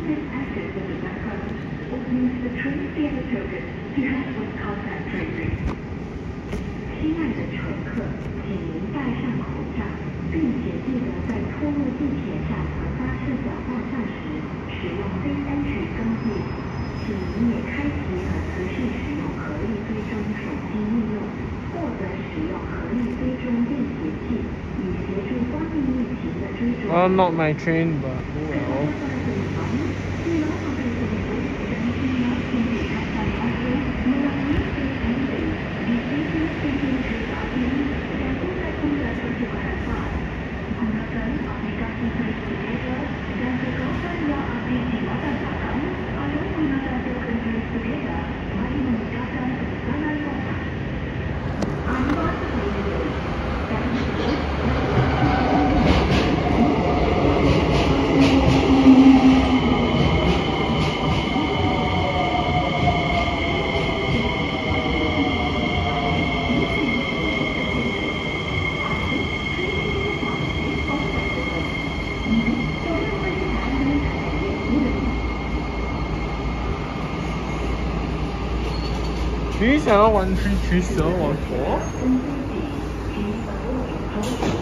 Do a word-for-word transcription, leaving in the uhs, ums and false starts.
this access in the background would use the train fare token to help with contact tracing. 亲爱的乘客，请您戴上口罩，并且记得在出入地铁站和巴士转换站时使用非安全装置。请您也开启和持续使用合力追踪手机应用，或者使用合力追踪便携器，以协助关闭疫情的追踪。 Well, not my train, but well. Please, I want to choose the one for.